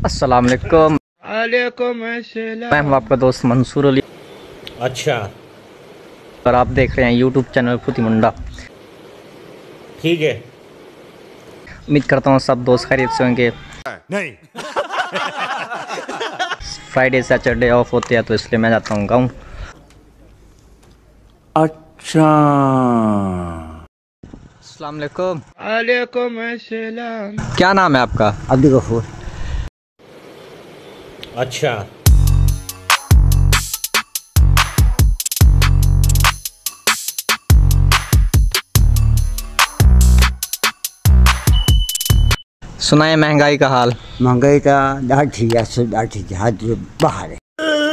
अस्सलाम वालेकुम। मैं हूं आपका दोस्त मंसूर अली। अच्छा, और आप देख रहे हैं यूट्यूब चैनल फूटी मुंडा। ठीक है। उम्मीद करता हूं सब दोस्त खैरियत से होंगे। नहीं। फ्राइडे सैटरडे ऑफ होते हैं तो इसलिए मैं जाता हूं गाँव। अच्छा, अस्सलाम वालेकुम। वालेकुम अस्सलाम। क्या नाम है आपका? अब्दुल गफूर। अच्छा, सुना है महंगाई का हाल। महंगाई का ॾाढी आहे, ॾाढी हद बाहर है।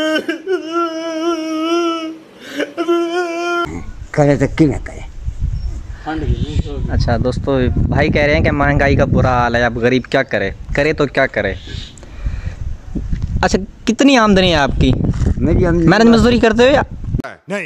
करे तो कि न करे। अच्छा दोस्तों, भाई कह रहे हैं कि महंगाई का बुरा हाल है, अब गरीब क्या करे, करे तो क्या करे। अच्छा, कितनी आमदनी है आपकी? मेरी मेहनत मजदूरी करते हो या नहीं।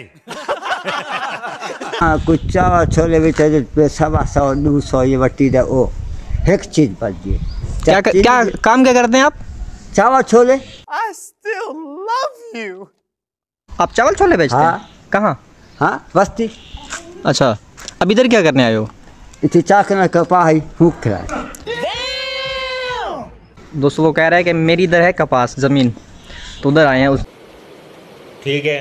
हाँ, कुछ चावल छोले भी 100 200 ये वटी दे ओ एक चीज बच गई। क्या काम क्या करते हैं आप? चावल chole. I still love you. आप चावल छोले बेचते हाँ। हैं? कहाँ? हाँ, बस्ती। अच्छा, अब इधर क्या करने आए हो? इतनी चाकना कपा है भूख खिलाए। दोस्तों वो कह रहा है कि मेरी इधर है कपास ज़मीन, तो उधर आए हैं उस। ठीक है।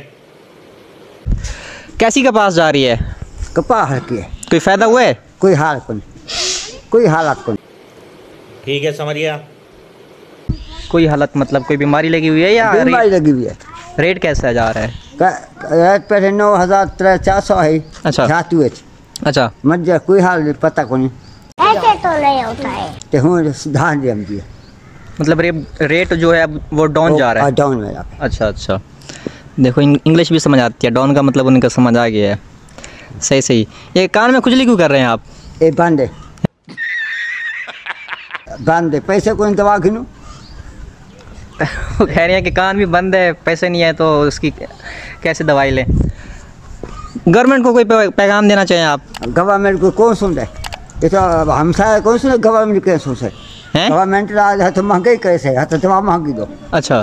कैसी कपास जा रही है? कपा हल्की है, कोई फ़ायदा हुआ है? कोई हाल को कोई हालत को। ठीक है, समझ गया। कोई हालत मतलब कोई बीमारी लगी हुई है या बीमारी लगी हुई है। रेट कैसा जा रहा है? रेट पे 9,400 है। अच्छा। जातू है। अच्छा, मध्य कोई हाल नहीं, पता को नहीं। ऐसे तो नहीं होता है। ते हूँ सुधार दिया मुझे। मतलब रेट जो है अब वो डाउन जा रहा है। डाउन में जाके। अच्छा अच्छा, देखो इंग्लिश भी समझ आती है, डाउन का मतलब उनका समझ आ गया है। सही सही। ये कान में खुजली क्यों कर रहे हैं आप? ए बांधे बांधे पैसे को दवा गिनू। वो कह रहे हैं कि कान भी बंद है, पैसे नहीं है तो उसकी कैसे दवाई लें। गवर्नमेंट को कोई पैगाम देना चाहिए आप? गवर्नमेंट को कौन सुन रहे? ये तो हमसा कौन सुन, गवर्नमेंट क्या सुन से? गवर्नमेंट आज है तो महंगाई कैसे है, तो दवा महंगी दो। अच्छा,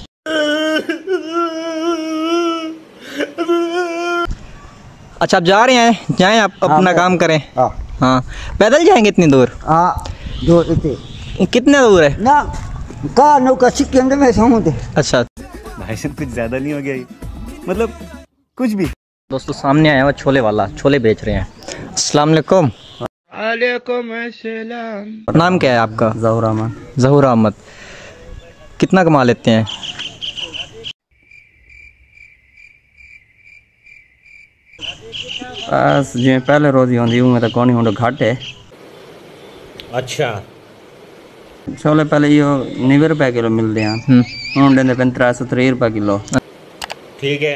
अच्छा आप जा रहे हैं, जाएं आप अपना काम करें। हाँ, पैदल जाएंगे इतनी दूर? हाँ, दूर इतने। कितने दूर है? ना का नौका सिक्के अंदर में समूह। अच्छा भाई साहब, कुछ ज़्यादा नहीं हो गया ये? मतलब कुछ भी। दोस्तों सामने आया हुआ छोले वाला, छोले बेच रहे हैं। अस्सलाम वालेकुम। वालेकुम अस्सलाम। नाम क्या है आपका? ज़हूर अहमद। ज़हूर अहमद। कितना कमा लेते हैं? बस जिवें पहले रोज़ी होंदी उवें तो कोनी हुंदो, घट है। अच्छा, छोले पहले यो 90 रुपए किलो मिलते हैं, हुण देंदे पे 330 रुपए किलो। ठीक है।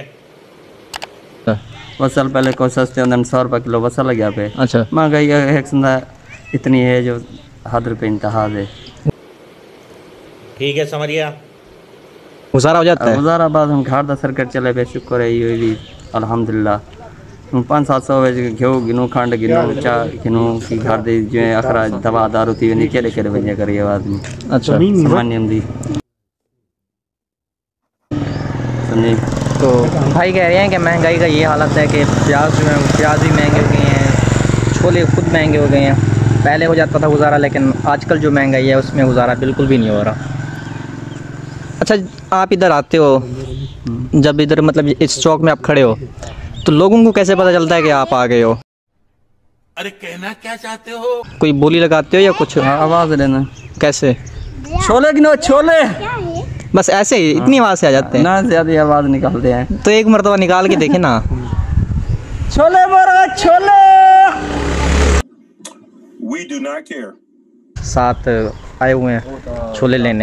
वसल पहले कोई सस्ते होंदे 100 रुपए किलो वसल गया पे। अच्छा, महंगाई एक संदा इतनी है जो हद रुपए इंतहा है। ठीक है, समझ गया। गुजारा हो जाता है? गुजारा बाद हम घर दा सर्कट चले पे, शुक्र है ये भी अल्हम्दुलिल्लाह। 500-700 वे घेऊ गिनू, खंड गिनू, चाह गिनू की घर दे जो अखरा दवा दारू थी वनी केले केले वजह करिए आदमी। अच्छा, सामान्य हमदी सुनी। तो भाई कह रहे हैं कि महंगाई का ये हालत है कि प्याज भी महंगे हो गए हैं, छोले खुद महंगे हो गए हैं। पहले हो जाता था गुजारा, लेकिन आजकल जो महंगाई है उसमें गुजारा बिल्कुल भी नहीं हो रहा। अच्छा, आप इधर आते हो, जब इधर मतलब इस चौक में आप खड़े हो तो लोगों को कैसे पता चलता है कि आप आ गए हो? अरे कहना क्या चाहते हो? कोई बोली लगाते हो या कुछ? आवाज़ देना कैसे? छोले गिनो, छोले। बस ऐसे ही इतनी आवाज़ से आ जाते हैं ना, ज़्यादा आवाज़ निकालते हैं। तो एक मरतबा निकाल के देखे ना। छोले बोरा, chole. We do not care. साथ आए हुए हैं छोले लेने।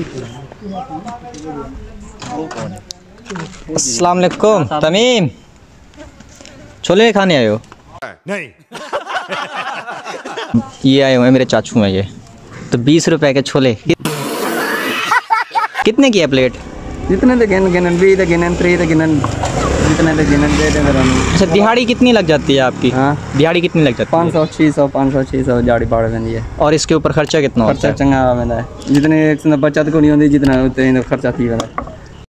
अस्सलाम वालेकुम तमीम, छोले खाने आए हो? नहीं। ये आए हुए हैं मेरे चाचू हैं ये, तो 20 रुपए के छोले। कितने की है प्लेट? जितने तो गिन गिनन 20 तो गिनन 30 तो गिनन जितने लगे ना दे देंगे हम। अच्छा, दिहाड़ी कितनी लग जाती है आपकी? हाँ, दिहाड़ी कितनी लग जाती है? 500 600 झाड़ी पाड़ देंदी है। और इसके ऊपर खर्चा कितना होता खर्चा है? चंगा आ वेंदा है। जितने एक से बचत को नहीं होती जितना उतने खर्चा थी वेंदा।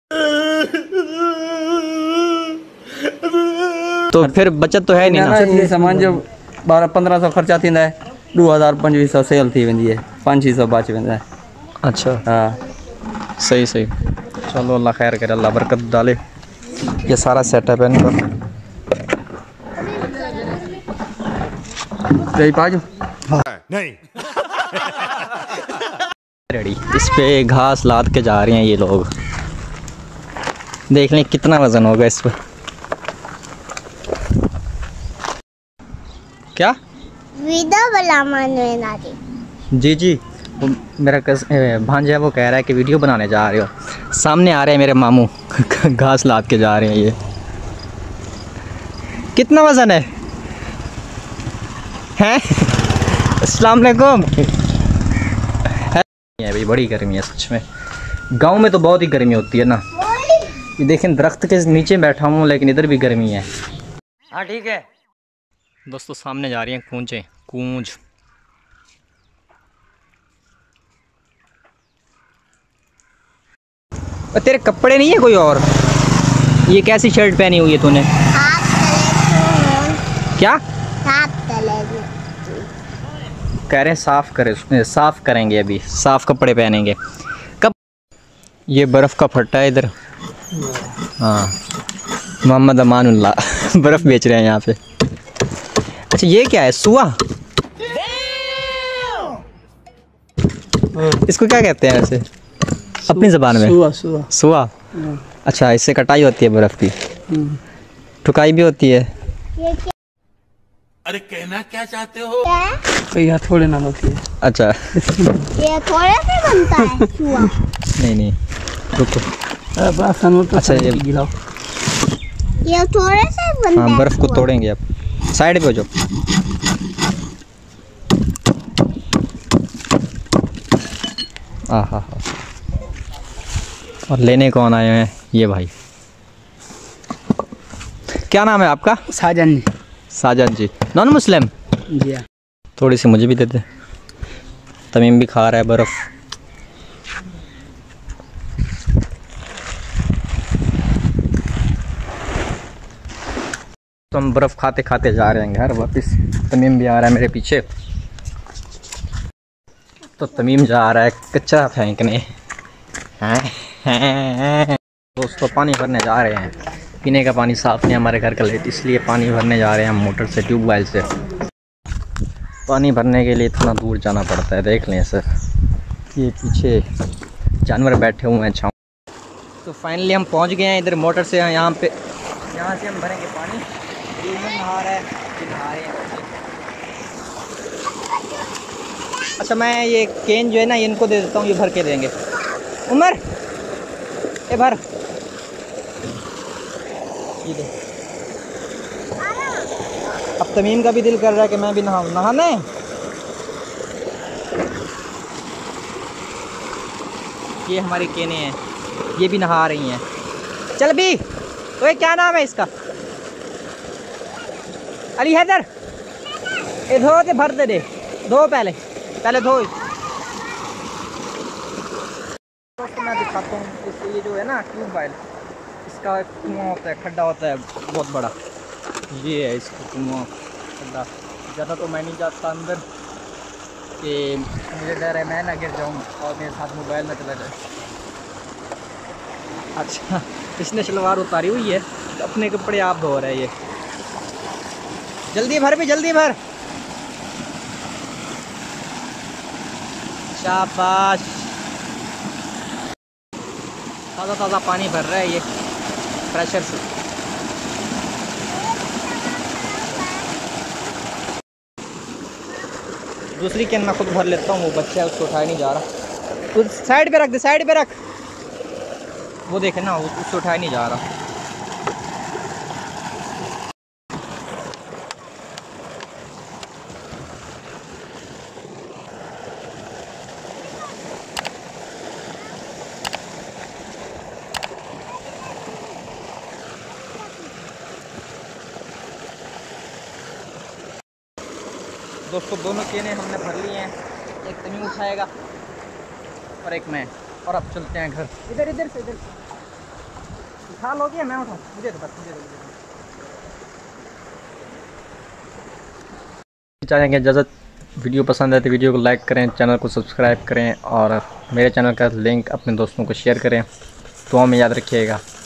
तो फिर बचत तो है नहीं ना? ये सामान जो 1200-1500 खर्चा थींदा है, 2000-2500 सेल थी वेंदी है, 500-600 बच वेंदा है। अच्छा, हाँ सही सही। चलो अल्लाह खैर करे, अल्लाह बरकत डाले। ये सारा सेटअप है इनका। यही पाजो नहीं। रेडी। इस पे घास लाद के जा रहे हैं ये लोग। देख लें कितना वजन होगा इस पर। क्या? विदा वाला मनवेना जी। जी वो मेरा भांजा है, वो कह रहा है कि वीडियो बनाने जा रहे हो। सामने आ रहे हैं मेरे मामू घास लाद के जा रहे हैं ये। कितना वज़न है? हैं? अस्सलाम वालेकुम। है भाई, बड़ी गर्मी है सच में। गांव में तो बहुत ही गर्मी होती है ना। ये देखें, दरख्त के नीचे बैठा हूँ लेकिन इधर भी गर्मी है। हाँ ठीक है दोस्तों, सामने जा रही हैं कूंजें। कूंज तेरे कपड़े नहीं है कोई और? ये कैसी शर्ट पहनी हुई है तूने? क्या कह रहे हैं? साफ करेंगे, अभी साफ कपड़े पहनेंगे। कब? ये बर्फ़ का फट्टा है इधर। हाँ, मोहम्मद अमानुल्लाह बर्फ़ बेच रहे हैं यहाँ पे। अच्छा, ये क्या है? सुआ? इसको क्या कहते हैं वैसे अपनी ज़बान में? सुआ। सुआ। अच्छा, इससे कटाई होती है बर्फ़ की, ठुकाई भी होती है। अरे कहना क्या चाहते हो? यहाँ थोड़े ना होती है। अच्छा ये थोड़े से बनता है चूहा। नहीं रुको। अच्छा, ये गिलाओ। ये थोड़े से बनता है। हाँ, बर्फ़ को तोड़ेंगे अब। साइड पे हो जाओ। हाँ। और लेने कौन आए हैं? ये भाई। क्या नाम है आपका? साजन जी। साजन जी, नॉन मुस्लिम? जी हाँ। थोड़ी सी मुझे भी दे दे। तमीम भी खा रहा है बर्फ़। तो हम बर्फ़ खाते खाते जा रहे हैं घर वापस। तमीम भी आ रहा है मेरे पीछे। तो तमीम जा रहा है कचरा फेंकने। दोस्तों, पानी भरने जा रहे हैं। पीने का पानी साफ़ नहीं हमारे घर का लेट, इसलिए पानी भरने जा रहे हैं हम मोटर से, ट्यूबवेल से। पानी भरने के लिए इतना दूर जाना पड़ता है। देख लें सर, ये पीछे जानवर बैठे हुए हैं छाँव। तो फाइनली हम पहुंच गए हैं इधर मोटर से। यहाँ से हम भरेंगे पानी। नहा रहा है, नहा रहे हैं। अच्छा, मैं ये केन जो है ना, इनको दे देता हूँ, ये भर के देंगे। उमर, ये भर, ये दे। अब तमीम का भी दिल कर रहा है कि मैं भी नहाऊँ। नहाना है? ये हमारी केने हैं, ये भी नहा रही हैं। चल भी। तो ये क्या नाम है इसका? अली हैदर, ये धो के भर दे। धो पहले धो। तो मैं दिखाता हूँ इसको। ये जो है ना ट्यूबवेल, इसका कुआँ होता है, खड्डा होता है बहुत बड़ा। ये है इसका कुआँ, खड्डा। ज़्यादा तो मैं नहीं जाता अंदर कि मुझे डर है मैं ना गिर जाऊँ और मेरे साथ मोबाइल में चला जाए। अच्छा, इसने शलवार उतारी हुई है, अपने कपड़े आप धो रहे हैं। ये जल्दी भर भी, जल्दी भर। शाबाश। ताज़ा पानी भर रहा है ये प्रेशर से। दूसरी कैन मैं खुद भर लेता हूँ। वो बच्चा है, उसको उठाया नहीं जा रहा। तो साइड पे रख दे, साइड पे रख। वो देखे ना, उसको उठाया नहीं जा रहा। दोस्तों दोनों केने हमने भर लिए हैं, एक तमीम उठाएगा और एक मैं, और अब चलते हैं घर। इधर इधर से इधर उठा लोगे, मैं उठाऊँ? मुझे तो बस चाहेंगे इजाज़त। वीडियो पसंद है तो वीडियो को लाइक करें, चैनल को सब्सक्राइब करें और मेरे चैनल का लिंक अपने दोस्तों को शेयर करें। दुआ में याद रखिएगा।